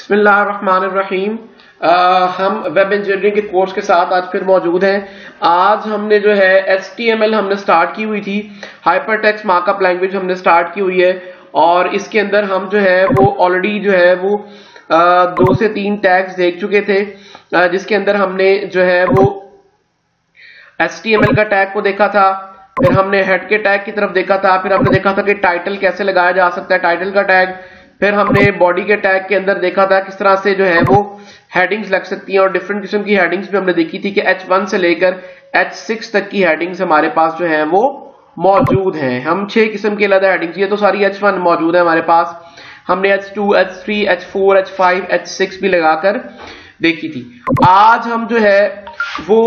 बिस्मिल्लाहिर्रहमानिर्रहीम। हम web engineering के कोर्स के साथ आज फिर मौजूद हैं। आज हमने जो है HTML हमने स्टार्ट की हुई थी, हाइपरटेक्स्ट मार्कअप लैंग्वेज हमने स्टार्ट की हुई है और इसके अंदर हम जो है वो ऑलरेडी जो है वो 2 से 3 टैग्स देख चुके थे, जिसके अंदर हमने जो है वो HTML का टैग को देखा था, फिर हमने हेड के टैग की तरफ देखा था, फिर हमने देखा था कि टाइटल कैसे लगाया जा सकता है, टाइटल का टैग, फिर हमने बॉडी के टैग के अंदर देखा था किस तरह से जो है वो हेडिंग्स लग सकती हैं और डिफरेंट किस्म की हेडिंग्स भी हमने देखी थी कि H1 से लेकर H6 तक की हेडिंग्स हमारे पास जो है वो मौजूद हैं। हम 6 किस्म की अलग हेडिंग्स, ये तो सारी H1 मौजूद है हमारे पास, हमने H2, H3, H4, H5, H6 भी लगाकर देखी थी। आज हम जो है वो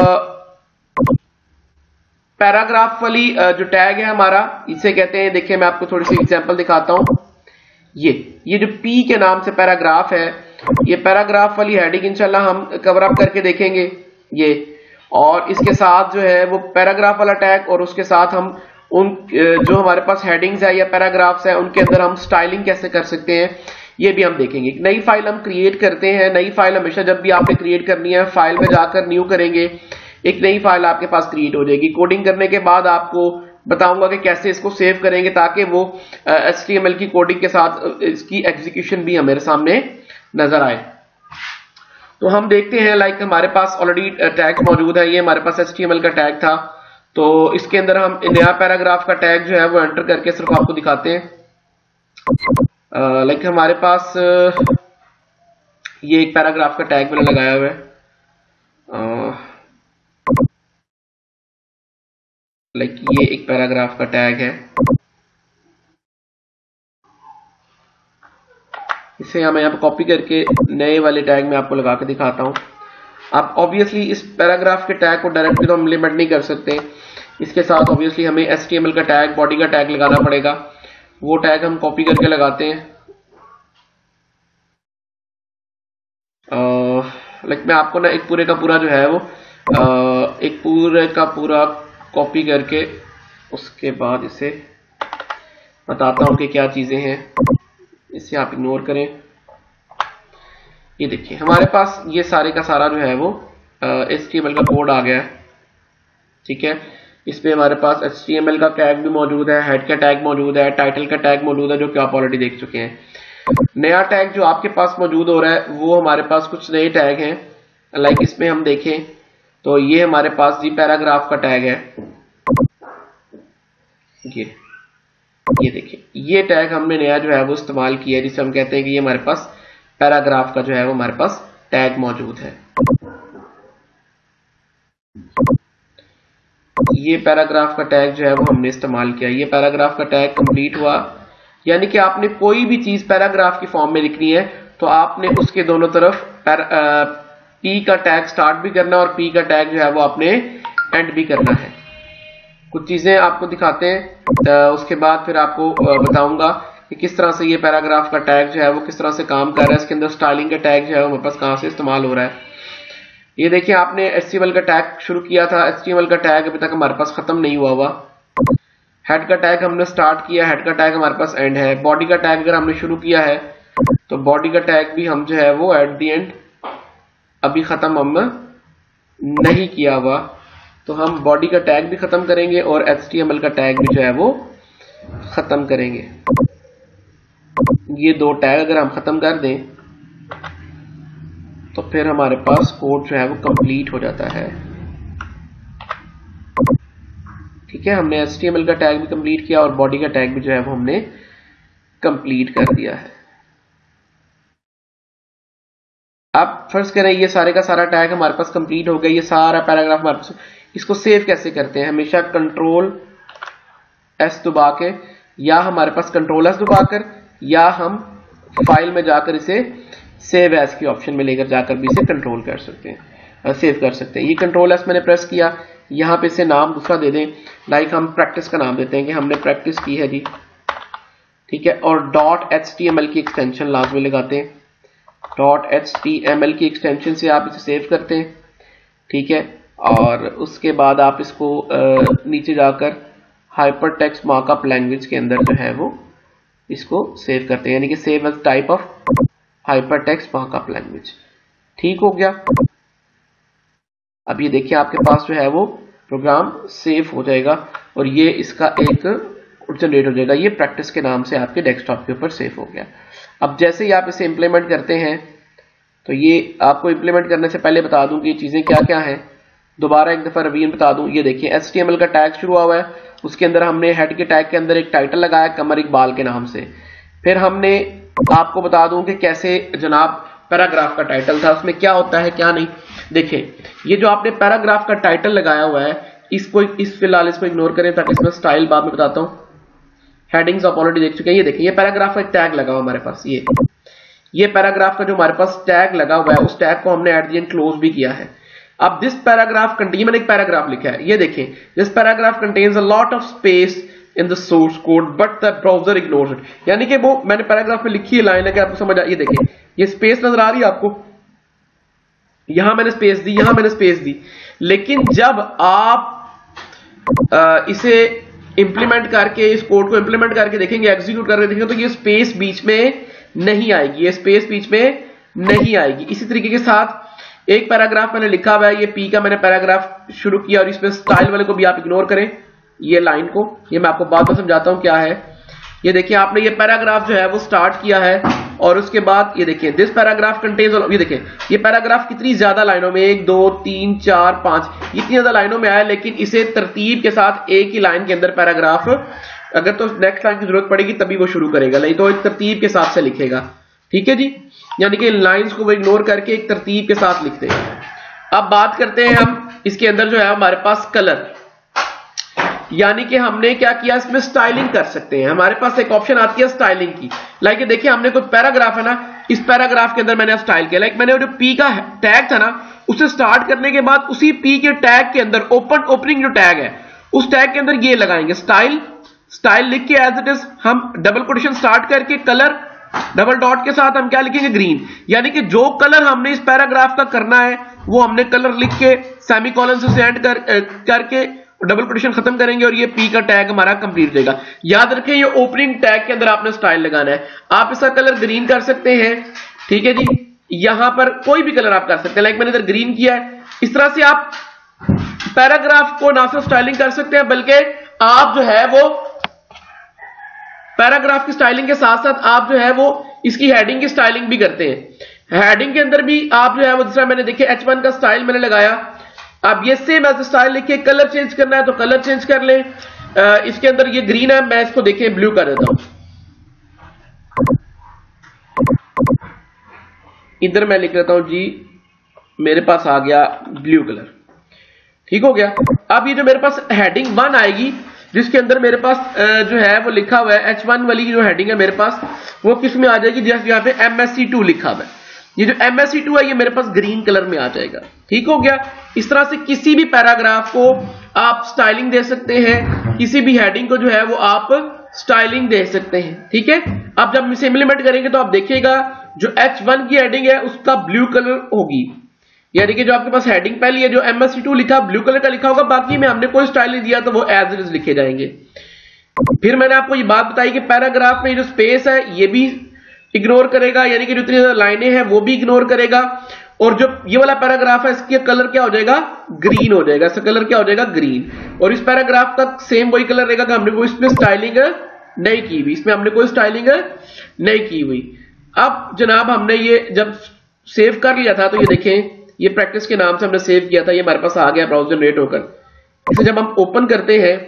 पैराग्राफ वाली जो टैग है हमारा, इसे कहते हैं, देखिए मैं आपको थोड़ी सी एग्जांपल दिखाता हूं। ये जो P के नाम से पैराग्राफ है, ये पैराग्राफ वाली हेडिंग इंशाल्लाह हम कवर अप करके देखेंगे ये, और इसके साथ जो है वो पैराग्राफ वाला टैग और उसके साथ हम उन जो हमारे पास हेडिंग्स है या पैराग्राफ्स है उनके अंदर हम स्टाइलिंग कैसे कर सकते हैं ये भी हम देखेंगे। नई फाइल हम क्रिएट करते हैं, नई फाइल हमेशा जब भी आपने क्रिएट करनी है फाइल में जाकर न्यू करेंगे, एक नई फाइल आपके पास क्रिएट हो जाएगी। कोडिंग करने के बाद आपको बताऊंगा कि कैसे इसको सेव करेंगे ताकि वो HTML की कोडिंग के साथ इसकी एग्जीक्यूशन भी हमारे सामने नजर आए। तो हम देखते हैं, लाइक हमारे पास ऑलरेडी टैग मौजूद है, ये हमारे पास HTML का टैग था, तो इसके अंदर हम नया पैराग्राफ का टैग जो है वो एंटर करके सिर्फ आपको दिखाते हैं। लाइक हमारे पास ये एक पैराग्राफ का टैग मैंने लगाया हुआ है, लाइक ये एक पैराग्राफ का टैग है, इसे मैं यहाँ पे कॉपी करके नए वाले टैग में आपको लगा के दिखाता हूँ। आप ऑब्वियसली इस पैराग्राफ के टैग को डायरेक्टली तो हम इम्प्लीमेंट नहीं कर सकते, इसके साथ ऑब्वियसली हमें HTML का टैग, बॉडी का टैग लगाना पड़ेगा। वो टैग हम कॉपी करके लगाते हैं। लाइक मैं आपको ना एक पूरे का पूरा जो है वो एक पूरे का पूरा कॉपी करके उसके बाद इसे बताता हूं कि क्या चीजें हैं, इसे आप इग्नोर करें। ये देखिए हमारे पास ये सारे का सारा जो है वो HTML का कोड आ गया है, ठीक है। इसमें हमारे पास HTML का टैग भी मौजूद है, हेड का टैग मौजूद है, टाइटल का टैग मौजूद है, जो कि आप ऑलरेडी देख चुके हैं। नया टैग जो आपके पास मौजूद हो रहा है वो हमारे पास कुछ नए टैग हैं, लाइक इसमें हम देखें तो ये हमारे पास जी पैराग्राफ का टैग है, ये देखिए ये टैग हमने नया जो है वो इस्तेमाल किया है, जिसे हम कहते हैं कि ये हमारे पास पैराग्राफ का जो है वो हमारे पास टैग मौजूद है। ये पैराग्राफ का टैग जो है वो हमने इस्तेमाल किया, ये पैराग्राफ का टैग कंप्लीट हुआ, यानी कि आपने कोई भी चीज पैराग्राफ की फॉर्म में लिखनी है तो आपने उसके दोनों तरफ P का टैग स्टार्ट भी करना है और P का टैग जो है वो आपने एंड भी करना है। कुछ चीजें आपको दिखाते हैं, उसके बाद फिर आपको बताऊंगा कि किस तरह से ये पैराग्राफ का टैग जो है वो किस तरह से काम कर रहा है, इसके अंदर स्टाइलिंग का टैग जो है वो हमारे पास कहां से इस्तेमाल हो रहा है। ये देखिए आपने HTML का टैग शुरू किया था, HTML का टैग अभी तक हमारे पास खत्म नहीं हुआ। हेड का टैग हमने स्टार्ट किया, हेड का टैग हमारे पास एंड है। बॉडी का टैग अगर हमने शुरू किया है तो बॉडी का टैग भी हम जो है वो एट द एंड अभी खत्म हम नहीं किया हुआ, तो हम बॉडी का टैग भी खत्म करेंगे और HTML का टैग भी जो है वो खत्म करेंगे। ये 2 टैग अगर हम खत्म कर दें तो फिर हमारे पास कोड जो है वो कंप्लीट हो जाता है, ठीक है। हमने HTML का टैग भी कंप्लीट किया और बॉडी का टैग भी जो है वो हमने कंप्लीट कर दिया है। आप फर्ज करें ये सारे का सारा टैग हमारे पास कंप्लीट हो गया, ये सारा पैराग्राफ हमारे पास, इसको सेव कैसे करते हैं? हमेशा कंट्रोल S दबा के, या हमारे पास कंट्रोल S दबाकर, या हम फाइल में जाकर इसे सेव एज की ऑप्शन में लेकर जाकर भी इसे कंट्रोल कर सकते हैं, सेव कर सकते हैं। ये कंट्रोल S मैंने प्रेस किया, यहाँ पे इसे नाम दूसरा दे दें, लाइक हम प्रैक्टिस का नाम देते हैं कि हमने प्रैक्टिस की है जी, ठीक है। और .html की एक्सटेंशन लाजमी लगाते हैं, .html की एक्सटेंशन से आप इसे सेव करते हैं, ठीक है। और उसके बाद आप इसको नीचे जाकर हाइपरटेक्स्ट मार्कअप लैंग्वेज के अंदर जो है वो इसको सेव करते हैं, यानी कि save as type of hypertext markup language. ठीक हो गया। अब ये देखिए आपके पास जो है वो प्रोग्राम सेव हो जाएगा और ये इसका एक जनरेट हो जाएगा। ये प्रैक्टिस के नाम से आपके डेस्कटॉप के ऊपर सेव हो गया। अब जैसे ही आप इसे इंप्लीमेंट करते हैं तो ये आपको इंप्लीमेंट करने से पहले बता दूं कि ये चीजें क्या क्या हैं। दोबारा एक दफा रिवीजन बता दूं। ये देखिए HTML का टैग शुरू हुआ है, उसके अंदर हमने हेड के टैग के अंदर एक टाइटल लगाया कमर इकबाल के नाम से। फिर हमने आपको बता दूं कि कैसे जनाब पैराग्राफ का टाइटल था, उसमें क्या होता है क्या नहीं। देखिए ये जो आपने पैराग्राफ का टाइटल लगाया हुआ है इसको फिलहाल इसको इग्नोर करें ताकि इसमें स्टाइल बाद में बताता हूं। हेडिंग्स आप ऑलरेडी देख चुके हैं। ये देखिए ये पैराग्राफ का एक टैग लगा हुआ हमारे पास। ये पैराग्राफ का जो हमारे पास टैग लगा हुआ है उस टैग को हमने एट द एंड क्लोज भी किया है। अब दिस पैराग्राफ कंटेन, मैंने एक पैराग्राफ लिखा है, ये देखिए this paragraph contains a lot of space in the source code but the browser ignores it. यानी कि वो मैंने पैराग्राफ में लिखी है लाइन है कि आपको समझ आ। ये देखिए ये स्पेस नजर आ रही है आपको, यहां मैंने स्पेस दी, यहां मैंने स्पेस दी, लेकिन जब आप इसे इंप्लीमेंट करके इस कोड को इंप्लीमेंट करके देखेंगे, एग्जीक्यूट करके देखेंगे तो ये स्पेस बीच में नहीं आएगी, ये स्पेस बीच में नहीं आएगी। इसी तरीके के साथ एक पैराग्राफ मैंने लिखा हुआ है, ये पी का मैंने पैराग्राफ शुरू किया और इसमें स्टाइल वाले को भी आप इग्नोर करें, ये लाइन को, ये मैं आपको बाद में समझाता हूं क्या है। ये देखिए आपने ये पैराग्राफ जो है वो स्टार्ट किया है और उसके बाद ये देखिए दिस पैराग्राफ कंटेन्स, ये देखिए ये पैराग्राफ कितनी ज्यादा लाइनों में, 1 2 3 4 5 इतनी ज्यादा लाइनों में आया, लेकिन इसे तरतीब के साथ एक ही लाइन के अंदर पैराग्राफ, अगर तो नेक्स्ट लाइन की जरूरत पड़ेगी तभी वो शुरू करेगा, नहीं तो एक तरतीब के साथ से लिखेगा। ठीक है जी, यानी कि लाइंस को वो इग्नोर करके एक तरतीब के साथ लिखते हैं। अब बात करते हैं हम इसके अंदर जो है हमारे पास कलर, यानी कि हमने क्या किया इसमें स्टाइलिंग कर सकते हैं। हमारे पास एक ऑप्शन आती है स्टाइलिंग की। लाइक देखिए हमने कोई पैराग्राफ है ना, इस पैराग्राफ के अंदर मैंने स्टाइल किया, लाइक मैंने जो पी का टैग था ना उसे स्टार्ट करने के बाद उसी पी के टैग के अंदर ओपनिंग जो टैग है उस टैग के अंदर ये लगाएंगे स्टाइल लिख के एज इट इज हम डबल कोटेशन स्टार्ट करके कलर डबल डॉट के साथ हम क्या लिखेंगे ग्रीन, यानी कि जो कलर हमने इस पैराग्राफ का करना है वो हमने कलर लिख के सेमीकोलन से एंड करके डबल कोटेशन खत्म करेंगे और ये पी का टैग हमारा कंप्लीट हो जाएगा। याद रखें ये ओपनिंग टैग के अंदर आपने स्टाइल लगाना है। आप इसका कलर ग्रीन कर सकते हैं, ठीक है जी, यहां पर कोई भी कलर आप कर सकते हैं, लाइक मैंने इधर ग्रीन किया है। इस तरह से आप पैराग्राफ को ना सिर्फ स्टाइलिंग कर सकते हैं बल्कि आप जो है वो पैराग्राफ की स्टाइलिंग के साथ साथ आप जो है वो इसकी हेडिंग की स्टाइलिंग भी करते हैं। हेडिंग के अंदर भी आप जो है वो दूसरा मैंने देखिए H1 का स्टाइल मैंने लगाया। अब ये सेम एज स्टाइल लिखिए, कलर चेंज करना है तो कलर चेंज कर ले। इसके अंदर ये ग्रीन है, मैं इसको देखिए ब्लू कर देता हूं। इधर मैं लिख लेता हूं जी, मेरे पास आ गया ब्लू कलर, ठीक हो गया। अब ये जो मेरे पास हेडिंग 1 आएगी जिसके अंदर मेरे पास जो है वो लिखा हुआ है H1 वाली जो हेडिंग है मेरे पास वो किस में आ जाएगी, जैसे यहाँ पे MSC2 लिखा हुआ है, ये जो MSC2 है ये मेरे पास ग्रीन कलर में आ जाएगा। ठीक हो गया। इस तरह से किसी भी पैराग्राफ को आप स्टाइलिंग दे सकते हैं, किसी भी हेडिंग को जो है वो आप स्टाइलिंग दे सकते हैं। ठीक है, अब जब इसे इंप्लीमेंट करेंगे तो आप देखिएगा जो H1 की हेडिंग है उसका ब्लू कलर होगी, यानी कि जो आपके पास हेडिंग पहली है जो MSC2 लिखा ब्लू कलर का लिखा होगा, बाकी में हमने कोई स्टाइल नहीं दिया तो वो एज इट इज लिखे जाएंगे। फिर मैंने आपको ये बात बताई कि पैराग्राफ में जो स्पेस है ये भी इग्नोर करेगा, यानी कि जो इतनी ज्यादा लाइनें हैं वो भी इग्नोर करेगा, और जो ये वाला पैराग्राफ है इसका कलर क्या हो जाएगा, ग्रीन हो जाएगा। इसका कलर क्या हो जाएगा, ग्रीन। और इस पैराग्राफ का सेम वही कलर रहेगा कि हमने कोई इसमें स्टाइलिंग नहीं की हुई, इसमें हमने कोई स्टाइलिंग नहीं की हुई। अब जनाब हमने ये जब सेव कर लिया था तो ये देखें ये प्रैक्टिस के नाम से हमने सेव किया था, ये हमारे पास आ गया ब्राउजर जनरेट होकर। इसे जब हम ओपन करते हैं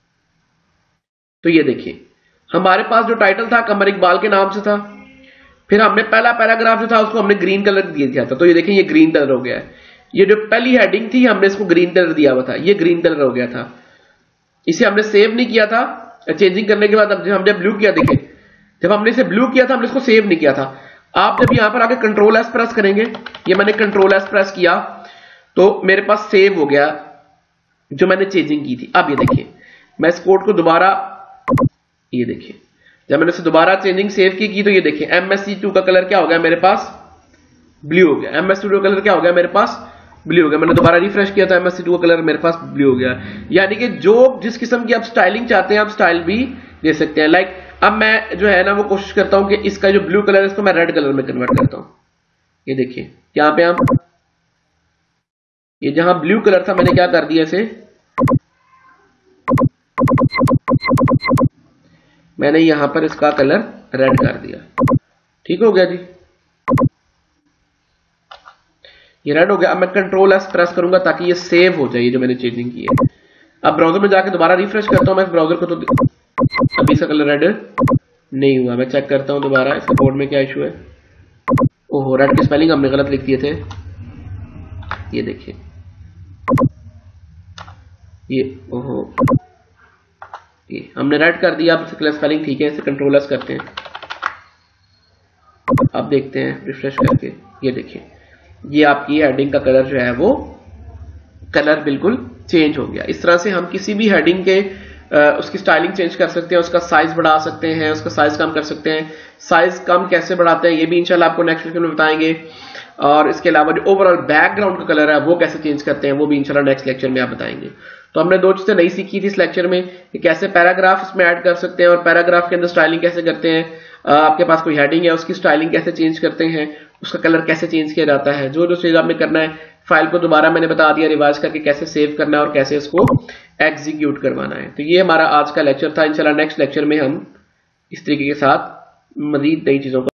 तो ये देखिए हमारे पास जो टाइटल था कमर इकबाल के नाम से था, फिर हमने पहला पैराग्राफ जो था उसको हमने ग्रीन कलर दिया दिया था, तो ये देखिए ये ग्रीन कलर हो गया है। ये जो पहली हेडिंग थी हमने इसको ग्रीन कलर दिया हुआ था, ये ग्रीन कलर हो गया था। इसे हमने सेव नहीं किया था, चेंजिंग करने के बाद अब हमने ब्लू किया, देखिए जब हमने इसे ब्लू किया था हमने इसको सेव नहीं किया था। आप जब यहां पर आके कंट्रोल एस प्रेस करेंगे, ये मैंने कंट्रोल एस प्रेस किया तो मेरे पास सेव हो गया जो मैंने चेंजिंग की थी। अब ये देखिए मैं इस कोड को दोबारा, ये देखिए जब मैंने इसे दोबारा चेंजिंग सेव की तो ये देखिए MSC2 का कलर क्या हो गया मेरे पास, ब्लू हो गया। MSC2 का कलर क्या हो गया मेरे पास, ब्लू हो गया। मैंने दोबारा रिफ्रेश किया था MSC2 का कलर मेरे पास ब्लू हो गया। यानी कि जो जिस किस्म की आप स्टाइलिंग चाहते हैं आप स्टाइल भी दे सकते हैं। लाइक अब मैं जो है ना वो कोशिश करता हूं कि इसका जो ब्लू कलर है इसको मैं रेड कलर में कन्वर्ट करता हूं। ये देखिए यहां पे हम ये जहां ब्लू कलर था मैंने क्या कर दिया इसे, मैंने यहां पर इसका कलर रेड कर दिया। ठीक हो गया जी, ये रेड हो गया। अब मैं कंट्रोल एस प्रेस करूंगा ताकि ये सेव हो जाए जो मैंने चेंजिंग की है। अब ब्राउजर में जाके दोबारा रिफ्रेश करता हूं मैं इस ब्राउजर को, तो अभी इसका कलर रेड नहीं हुआ। मैं चेक करता हूं दोबारा इसके बोर्ड में क्या इशू है। ओहो, रेड के स्पेलिंग हमने गलत लिख दिए थे। ये देखिए ये, ओहो ये हमने रेड कर दिया। अब इसका स्पेलिंग ठीक है, इसे कंट्रोल एस करते हैं। अब देखते हैं रिफ्रेश करके, ये देखिए ये आपकी हेडिंग का कलर जो है वो कलर बिल्कुल चेंज हो गया। इस तरह से हम किसी भी हेडिंग के उसकी स्टाइलिंग चेंज कर सकते हैं, उसका साइज बढ़ा सकते हैं, उसका साइज कम कर सकते हैं। साइज कम कैसे बढ़ाते हैं ये भी इंशाल्लाह आपको नेक्स्ट लेक्चर में बताएंगे। और इसके अलावा जो ओवरऑल बैकग्राउंड का कलर है वो कैसे चेंज करते हैं वो भी इंशाल्लाह नेक्स्ट लेक्चर में आप बताएंगे। तो हमने दो चीजें नई सीखी थी इस लेक्चर में कि कैसे पैराग्राफ इसमें ऐड कर सकते हैं और पैराग्राफ के अंदर स्टाइलिंग कैसे करते हैं। आपके पास कोई हेडिंग है उसकी स्टाइलिंग कैसे चेंज करते हैं, उसका कलर कैसे चेंज किया जाता है। जो जो चीज आपने करना है, फाइल को दोबारा मैंने बता दिया रिवाइज करके कैसे सेव करना है और कैसे इसको एग्जीक्यूट करवाना है। तो ये हमारा आज का लेक्चर था। इंशाल्लाह नेक्स्ट लेक्चर में हम इस तरीके के साथ मजीद नई चीजों को